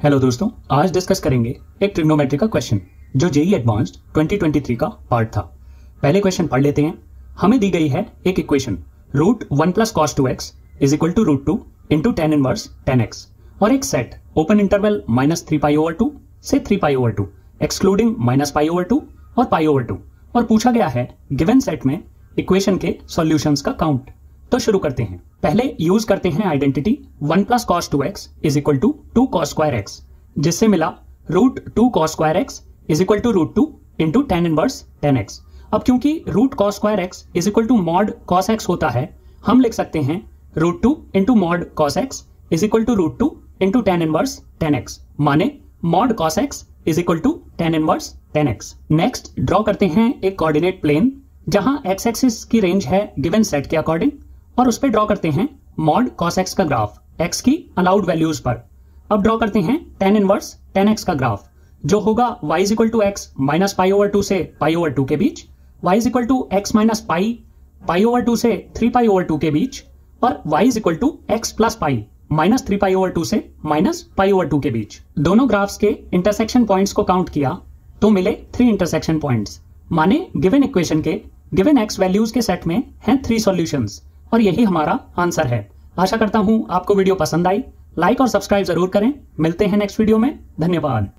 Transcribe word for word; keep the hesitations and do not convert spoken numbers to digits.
Hello दोस्तों, आज discuss करेंगे एक ट्रिग्नोमेट्री का क्वेश्चन जो JEE advanced twenty twenty three का पार्ट था। पहले क्वेश्चन पढ़ लेते हैं। हमें दी गई है एक equation root one plus cos two x is equal to root two into tan inverse tan x और एक set open interval minus three pi over two से three pi over two excluding minus pi over two और pi over two, और पूछा गया है given set में equation के सॉल्यूशंस का काउंट। तो शुरू करते हैं। पहले यूज करते हैं identity one plus cos two x is equal to two cos square x, जिससे मिला root two cos square x is equal to root two into tan inverse tan x. अब क्योंकि root cos square x is equal to mod cos x होता है, हम लिख सकते हैं root two into mod cos x is equal to root two into tan inverse tan x, माने mod cos x is equal to tan inverse tan x. Next draw करते हैं एक कोऑर्डिनेट प्लेन जहां एक्स एक्सिस की range है given set के according, और उस पे ड्रॉ करते हैं मॉड कॉस एक्स का ग्राफ एक्स की अलाउड वैल्यूज पर। अब ड्रॉ करते हैं टेन इनवर्स टेन एक्स का ग्राफ, जो होगा y is equal to x minus pi over two से पाई ओवर टू के बीच, y is equal to x minus pi pi over two से थ्री पाई ओवर टू के बीच, और y is equal to x plus pi minus three pi over two से minus pi over two के बीच। दोनों ग्राफ्स के intersection points को काउंट किया तो मिले थ्री इंटरसेक्शन पॉइंट्स, माने गिवन इक्वेशन के गिवन एक्स वैल्यूज के सेट में हैं थ्री सॉल्यूशंस, और यही हमारा आंसर है। आशा करता हूं आपको वीडियो पसंद आई। लाइक और सब्सक्राइब जरूर करें। मिलते हैं नेक्स्ट वीडियो में। धन्यवाद।